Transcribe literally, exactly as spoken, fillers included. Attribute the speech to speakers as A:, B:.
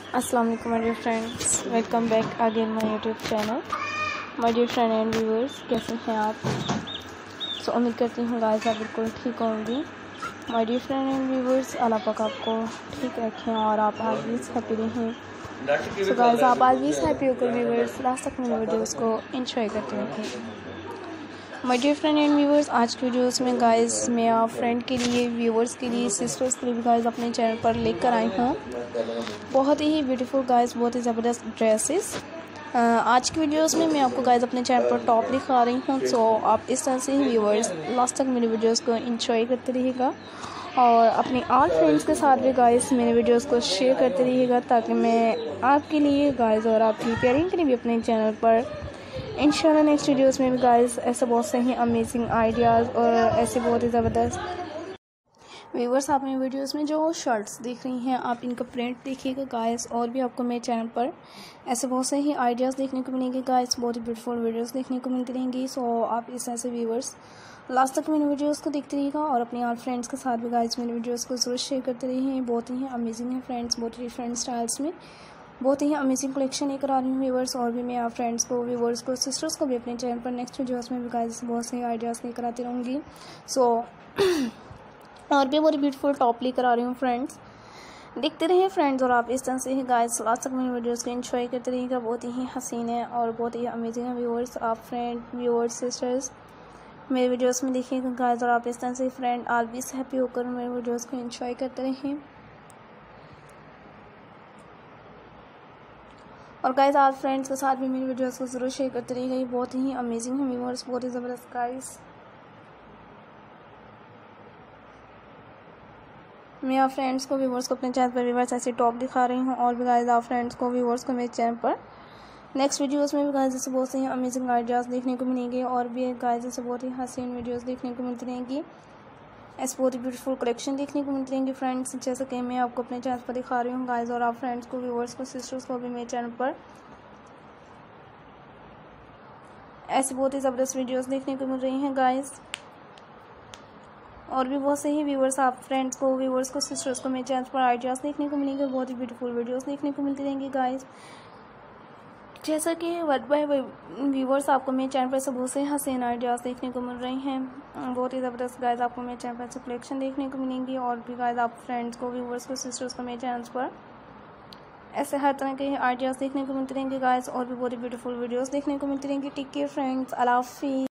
A: अस्सलाम वालेकुम my dear friends, welcome back again my YouTube channel. My dear friend and viewers, कैसे हैं आप? सो so, उम्मीद करती हूँ गाइस आप बिल्कुल ठीक होंगी। My dear friend and viewers, अल्लाह पाक आपको ठीक रखें और आप ऑलवेज हैप्पी रहें। सो गाइस आप ऑलवेज हैप्पी होकर व्यूअर्स लास्ट तक मेरे वीडियोज़ को इंजॉय करते रहें। My dear friend and viewers, आज की वीडियोस में गाइस मैं आप फ्रेंड के लिए, व्यूअर्स के लिए, सिस्टर्स के लिए भी गाइस अपने चैनल पर लेकर आई हूँ बहुत ही ब्यूटीफुल गाइस, बहुत ही ज़बरदस्त ड्रेसेस। आज की वीडियोस में मैं आपको गाइस अपने चैनल पर टॉप दिखा रही हूँ। सो आप इस तरह से व्यूअर्स लास्ट तक मेरी वीडियोस को इंजॉय करते रहिएगा और अपने ऑल फ्रेंड्स के साथ भी गाइस मेरे वीडियोस को शेयर करते रहिएगा, ताकि मैं आपके लिए गाइस और आपकी प्यारिंग के लिए भी अपने चैनल पर इंशाल्लाह नेक्स्ट वीडियोस में भी गाइस ऐसे बहुत से ही अमेजिंग आइडियाज़ और ऐसे बहुत ही ज़बरदस्त व्यूअर्स आप मेरे वीडियोस में जो शर्ट्स देख रही हैं आप इनका प्रिंट देखिएगा गाइस, और भी आपको मेरे चैनल पर ऐसे बहुत से ही आइडियाज़ देखने को मिलेंगे गाइस, बहुत ही ब्यूटीफुल वीडियोस देखने को मिलती रहेंगी। सो आप इस ऐसे व्यूअर्स लास्ट तक मेरे वीडियोस को देखते रहिएगा और अपने और फ्रेंड्स के साथ भी गाइस मेरे वीडियोस को जरूर शेयर करते रहिए। बहुत ही अमेजिंग है फ्रेंड्स, बहुत ही डिफरेंट स्टाइल्स में बहुत ही अमेजिंग कलेक्शन लेकर आ रही हूँ व्यूअर्स, और भी मैं आप फ्रेंड्स को, व्यूअर्स को, सिस्टर्स को भी अपने चैनल पर नेक्स्ट वीडियोस में भी गाइस बहुत से आइडियाज़ लेकर आती रहूँगी। सो और भी बहुत ब्यूटीफुल टॉप लेकर आ रही हूँ फ्रेंड्स, देखते रहिए फ्रेंड्स और आप इस तरह से ही गाइस लास्ट तक मेरी वीडियोस को एंजॉय करते रहिएगा। बहुत ही हसीन है और बहुत ही अमेजिंग है व्यूअर्स। आप फ्रेंड, व्यूअर्स, सिस्टर्स मेरे वीडियोस में देखिएगा गाइस, और आप इस तरह से फ्रेंड ऑलवेज हैप्पी होकर मेरे वीडियोस को एंजॉय करते रहें। और गाइस आप फ्रेंड्स के साथ भी मेरी वीडियोस को जरूर शेयर करते रहिएगा। बहुत ही अमेजिंग है व्यूअर्स, बहुत ही ज़बरदस्त गाइस। मैं आप फ्रेंड्स को, व्यूअर्स को अपने चैनल पर व्यूअर्स ऐसे टॉप दिखा रही हूँ, और भी गाइस आप फ्रेंड्स को, व्यूअर्स को मेरे चैनल पर नेक्स्ट वीडियोस में भी गाइस जैसे बहुत से अमेजिंग आइडियाज़ देखने को मिलेंगे, और भी गाइस जैसे बहुत ही हसीन वीडियोस देखने को मिलती रहेंगी, ऐसे बहुत ही ब्यूटीफुल कलेक्शन देखने को मिलती रहेंगी फ्रेंड्स, जैसे कि मैं आपको अपने चैनल पर दिखा रही हूँ गाइस। और आप फ्रेंड्स को, व्यूअर्स को, सिस्टर्स को भी मेरे चैनल पर ऐसे बहुत ही ज़बरदस्त वीडियोस देखने को मिल रही हैं गाइस, और भी बहुत से ही व्यूअर्स आप फ्रेंड्स को, व्यूअर्स को, सिस्टर्स को मेरे चैनल पर आइडियाज़ देखने को मिलेंगे, बहुत ही ब्यूटीफुल वीडियोस देखने को मिलती रहेंगी गाइस। जैसा कि वर्ड बाय व्यूअर्स आपको मेरे चैनल पर से बहुत से हसीन आइडियाज़ देखने को मिल रही हैं, बहुत ही ज़बरदस्त गाइस आपको मेरे चैनल पर से कलेक्शन देखने को मिलेंगी, और भी गाइस आप फ्रेंड्स को, व्यूअर्स को, सिस्टर्स को मेरे चैनल पर ऐसे हर तरह के आइडियाज़ देखने को मिलते रहेंगे गाइस, और भी बहुत ही ब्यूटीफुल वीडियोस देखने को मिलती रहेंगी। टेक केयर फ्रेंड्स, अल्लाह हाफिज़।